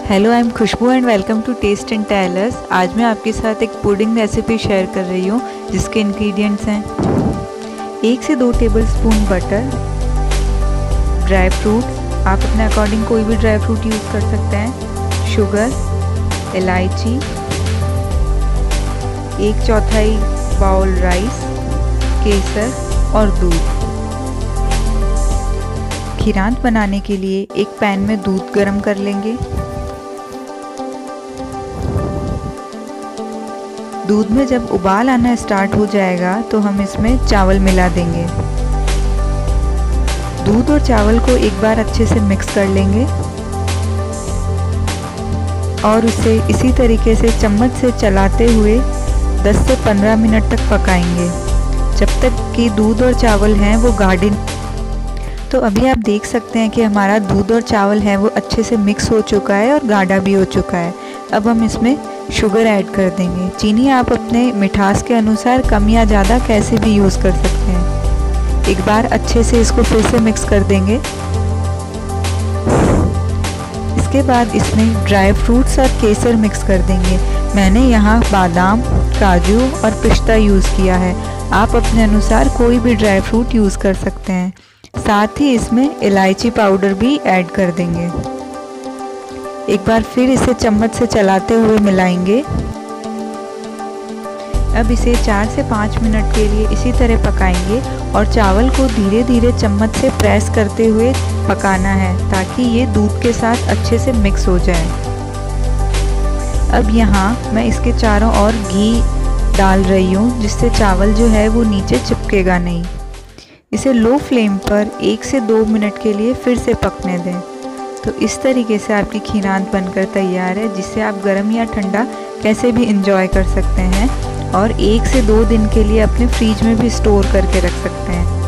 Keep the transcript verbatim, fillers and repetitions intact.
Hello, I am Khushboo and welcome to taste and tailors. आज मैं आपके साथ एक पुडिंग रेसिपी शेयर कर रही हूँ जिसके इंग्रेडिएंट्स हैं एक से दो टेबलस्पून बटर, ड्राई फ्रूट्स, आप अपने अकॉर्डिंग कोई भी ड्राई फ्रूट यूज़ कर सकते हैं, शुगर, इलायची, एक चौथाई बाउल राइस, केसर और दूध। खीरांत बनाने के लिए एक पैन में दूध गरम कर लेंगे। दूध में जब उबाल आना स्टार्ट हो जाएगा तो हम इसमें चावल मिला देंगे। दूध और चावल को एक बार अच्छे से मिक्स कर लेंगे और उसे इसी तरीके से चम्मच से चलाते हुए दस से पंद्रह मिनट तक पकाएंगे जब तक कि दूध और चावल हैं वो गाढ़े। तो अभी आप देख सकते हैं कि हमारा दूध और चावल है वो अच्छे से मिक्स हो चुका है और गाढ़ा भी हो चुका है। अब हम इसमें शुगर ऐड कर देंगे। चीनी आप अपने मिठास के अनुसार कम या ज़्यादा कैसे भी यूज़ कर सकते हैं। एक बार अच्छे से इसको फिर से मिक्स कर देंगे। इसके बाद इसमें ड्राई फ्रूट्स और केसर मिक्स कर देंगे। मैंने यहाँ बादाम, काजू और पिस्ता यूज़ किया है। आप अपने अनुसार कोई भी ड्राई फ्रूट यूज़ कर सकते हैं। साथ ही इसमें इलायची पाउडर भी ऐड कर देंगे। एक बार फिर इसे चम्मच से चलाते हुए मिलाएंगे। अब इसे चार से पाँच मिनट के लिए इसी तरह पकाएंगे और चावल को धीरे धीरे चम्मच से प्रेस करते हुए पकाना है ताकि ये दूध के साथ अच्छे से मिक्स हो जाए। अब यहाँ मैं इसके चारों ओर घी डाल रही हूँ जिससे चावल जो है वो नीचे चिपकेगा नहीं। इसे लो फ्लेम पर एक से दो मिनट के लिए फिर से पकने दें। तो इस तरीके से आपकी खीरांत बनकर तैयार है जिसे आप गर्म या ठंडा कैसे भी इंजॉय कर सकते हैं और एक से दो दिन के लिए अपने फ्रिज में भी स्टोर करके रख सकते हैं।